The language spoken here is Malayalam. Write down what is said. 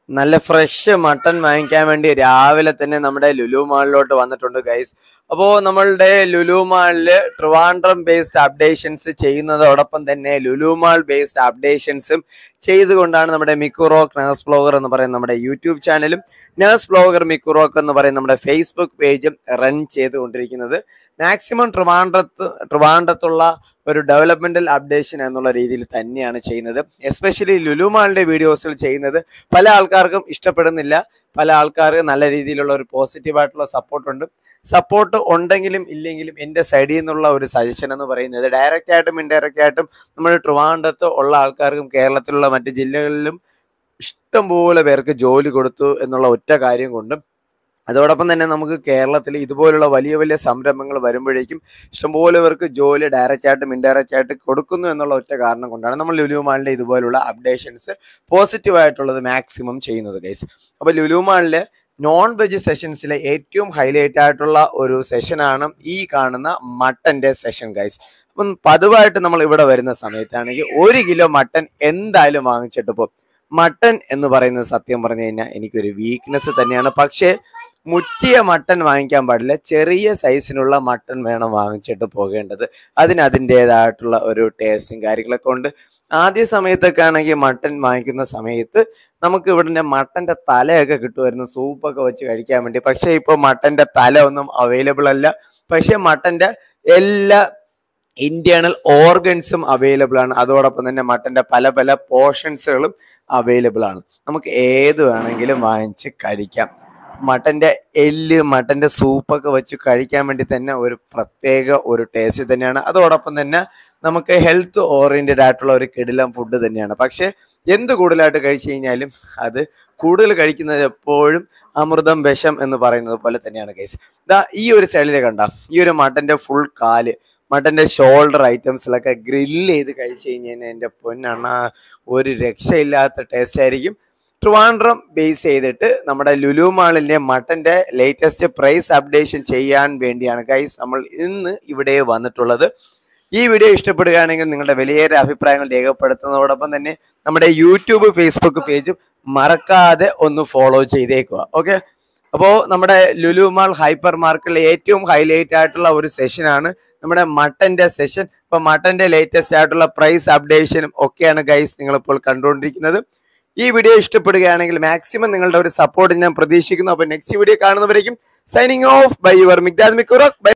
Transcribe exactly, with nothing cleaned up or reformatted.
നല്ല ഫ്രഷ് മട്ടൺ വാങ്ങിക്കാൻ വേണ്ടി രാവിലെ തന്നെ നമ്മുടെ ലുലു മാളിലോട്ട് വന്നിട്ടുണ്ട് ഗൈസ്. അപ്പോൾ നമ്മളുടെ ലുലു മാളില് ട്രിവാൻഡ്രം ബേസ്ഡ് അപ്ഡേഷൻസ് ചെയ്യുന്നതോടൊപ്പം തന്നെ ലുലു മാൾ ബേസ്ഡ് അപ്ഡേഷൻസും ചെയ്തുകൊണ്ടാണ് നമ്മുടെ മിക്കുറോക്ക് നേഴ്സ് ബ്ലോഗർ എന്ന് പറയുന്ന നമ്മുടെ യൂട്യൂബ് ചാനലും നേഴ്സ് ബ്ലോഗർ മിക്കുറോക്ക് എന്ന് പറയുന്ന നമ്മുടെ ഫേസ്ബുക്ക് പേജും റൺ ചെയ്തുകൊണ്ടിരിക്കുന്നത്. മാക്സിമം ട്രിവാൻഡ്രത്ത് ട്രിവാൻഡ്രത്തുള്ള ഒരു ഡെവലപ്മെന്റൽ അപ്ഡേഷൻ എന്നുള്ള രീതിയിൽ തന്നെയാണ് ചെയ്യുന്നത്. എസ്പെഷ്യലി ലുലു മാളിന്റെ വീഡിയോസിൽ ചെയ്യുന്നത് പല ആൾക്കാർക്കും ഇഷ്ടപ്പെടുന്നില്ല. പല ആൾക്കാർക്ക് നല്ല രീതിയിലുള്ള ഒരു പോസിറ്റീവായിട്ടുള്ള സപ്പോർട്ടുണ്ട്. സപ്പോർട്ട് ഉണ്ടെങ്കിലും ഇല്ലെങ്കിലും എൻ്റെ സൈഡിൽ നിന്നുള്ള ഒരു സജഷൻ എന്ന് പറയുന്നത് ഡയറക്റ്റ് ആയിട്ടും ഇൻഡയറക്റ്റ് ആയിട്ടും നമ്മൾ ട്രിവാൻഡ്രത്ത് ഉള്ള ആൾക്കാർക്കും കേരളത്തിലുള്ള മറ്റ് ജില്ലകളിലും ഇഷ്ടംപോലെ പേർക്ക് ജോലി കൊടുത്തു എന്നുള്ള ഒറ്റ കാര്യം കൊണ്ടും അതോടൊപ്പം തന്നെ നമുക്ക് കേരളത്തിൽ ഇതുപോലുള്ള വലിയ വലിയ സംരംഭങ്ങൾ വരുമ്പോഴേക്കും ഇഷ്ടംപോലെ പേർക്ക് ജോലി ഡയറക്റ്റ് ആയിട്ടും ഇൻഡയറക്റ്റ് ആയിട്ട് കൊടുക്കുന്നു എന്നുള്ള ഒറ്റ കാരണം കൊണ്ടാണ് നമ്മൾ ലുലു മാളിൻ്റെ ഇതുപോലുള്ള അപ്ഡേഷൻസ് പോസിറ്റീവായിട്ടുള്ളത് മാക്സിമം ചെയ്യുന്നത് ഗൈസ്. അപ്പോൾ ലുലു മാളിലെ നോൺ വെജ് സെഷൻസിലെ ഏറ്റവും ഹൈലൈറ്റ് ആയിട്ടുള്ള ഒരു സെഷനാണ് ഈ കാണുന്ന മട്ടൻ്റെ സെഷൻ ഗൈസ്. അപ്പം പതിവായിട്ട് നമ്മൾ ഇവിടെ വരുന്ന സമയത്താണെങ്കിൽ ഒരു കിലോ മട്ടൻ എന്തായാലും വാങ്ങിച്ചിട്ട് പോകും. മട്ടൻ എന്ന് പറയുന്നത് സത്യം പറഞ്ഞു കഴിഞ്ഞാൽ എനിക്കൊരു വീക്ക്നെസ് തന്നെയാണ്. പക്ഷേ മുറ്റിയ മട്ടൻ വാങ്ങിക്കാൻ പാടില്ല, ചെറിയ സൈസിനുള്ള മട്ടൻ വേണം വാങ്ങിച്ചിട്ട് പോകേണ്ടത്. അതിന് അതിൻ്റെതായിട്ടുള്ള ഒരു ടേസ്റ്റും കാര്യങ്ങളൊക്കെ ഉണ്ട്. ആദ്യ സമയത്തൊക്കെ ആണെങ്കിൽ മട്ടൻ വാങ്ങിക്കുന്ന സമയത്ത് നമുക്ക് ഇവിടെ മട്ടൻ്റെ തലയൊക്കെ കിട്ടുമായിരുന്നു സൂപ്പൊക്കെ വെച്ച് കഴിക്കാൻ വേണ്ടി. പക്ഷേ ഇപ്പോൾ മട്ടൻ്റെ തല ഒന്നും അവൈലബിൾ അല്ല. പക്ഷേ മട്ടൻ്റെ എല്ലാ ഇന്റേണൽ ഓർഗൻസും അവൈലബിൾ ആണ്. അതോടൊപ്പം തന്നെ മട്ടൻ്റെ പല പല പോർഷൻസുകളും അവൈലബിൾ ആണ്. നമുക്ക് ഏത് വേണമെങ്കിലും വാങ്ങിച്ച് കഴിക്കാം. മട്ടൻ്റെ എല്ല് മട്ടൻ്റെ സൂപ്പൊക്കെ വെച്ച് കഴിക്കാൻ വേണ്ടി തന്നെ ഒരു പ്രത്യേക ഒരു ടേസ്റ്റ് തന്നെയാണ്. അതോടൊപ്പം തന്നെ നമുക്ക് ഹെൽത്ത് ഓറിയൻറ്റഡ് ആയിട്ടുള്ള ഒരു കിടിലം ഫുഡ് തന്നെയാണ്. പക്ഷേ എന്ത് കൂടുതലായിട്ട് കഴിച്ചു കഴിഞ്ഞാലും അത് കൂടുതൽ കഴിക്കുന്നത് എപ്പോഴും അമൃതം വിഷം എന്ന് പറയുന്നത് പോലെ തന്നെയാണ് ഗൈസ്. ഇതാ ഈ ഒരു സൈഡിൽ കണ്ട ഈ ഒരു മട്ടൻ്റെ ഫുൾ കാല് മട്ടൻ്റെ ഷോൾഡർ ഐറ്റംസിലൊക്കെ ഗ്രില്ല് ചെയ്ത് കഴിച്ചു കഴിഞ്ഞാൽ എൻ്റെ പൊന്നാണ് ഒരു രക്ഷയില്ലാത്ത ടേസ്റ്റ് ആയിരിക്കും. ട്രിവാൻഡ്രം ബേസ് ചെയ്തിട്ട് നമ്മുടെ ലുലു മാളിൻ്റെ മട്ടൻ്റെ ലേറ്റസ്റ്റ് പ്രൈസ് അപ്ഡേഷൻ ചെയ്യാൻ വേണ്ടിയാണ് ഗൈസ് നമ്മൾ ഇന്ന് ഇവിടെ വന്നിട്ടുള്ളത്. ഈ വീഡിയോ ഇഷ്ടപ്പെടുകയാണെങ്കിൽ നിങ്ങളുടെ വിലയേറെ അഭിപ്രായങ്ങൾ രേഖപ്പെടുത്തുന്നതോടൊപ്പം തന്നെ നമ്മുടെ യൂട്യൂബ് ഫേസ്ബുക്ക് പേജും മറക്കാതെ ഒന്ന് ഫോളോ ചെയ്തേക്കുക. ഓക്കെ, അപ്പോൾ നമ്മുടെ ലുലു മാൾ ഹൈപ്പർ മാർക്കറ്റിലെ ഏറ്റവും ഹൈലൈറ്റ് ആയിട്ടുള്ള ഒരു സെഷനാണ് നമ്മുടെ മട്ടൻ്റെ സെഷൻ. ഇപ്പോൾ മട്ടൻ്റെ ലേറ്റസ്റ്റ് ആയിട്ടുള്ള പ്രൈസ് അപ്ഡേഷനും ഒക്കെയാണ് ഗൈസ് നിങ്ങളിപ്പോൾ കണ്ടുകൊണ്ടിരിക്കുന്നത്. ഈ വീഡിയോ ഇഷ്ടപ്പെടുകയാണെങ്കിൽ മാക്സിമം നിങ്ങളുടെ ഒരു സപ്പോർട്ട് ഞാൻ പ്രതീക്ഷിക്കുന്നു. അപ്പോൾ നെക്സ്റ്റ് വീഡിയോ കാണുന്നവരേക്കും signing off bye your Miqdad മിക്കുറോക്ക്.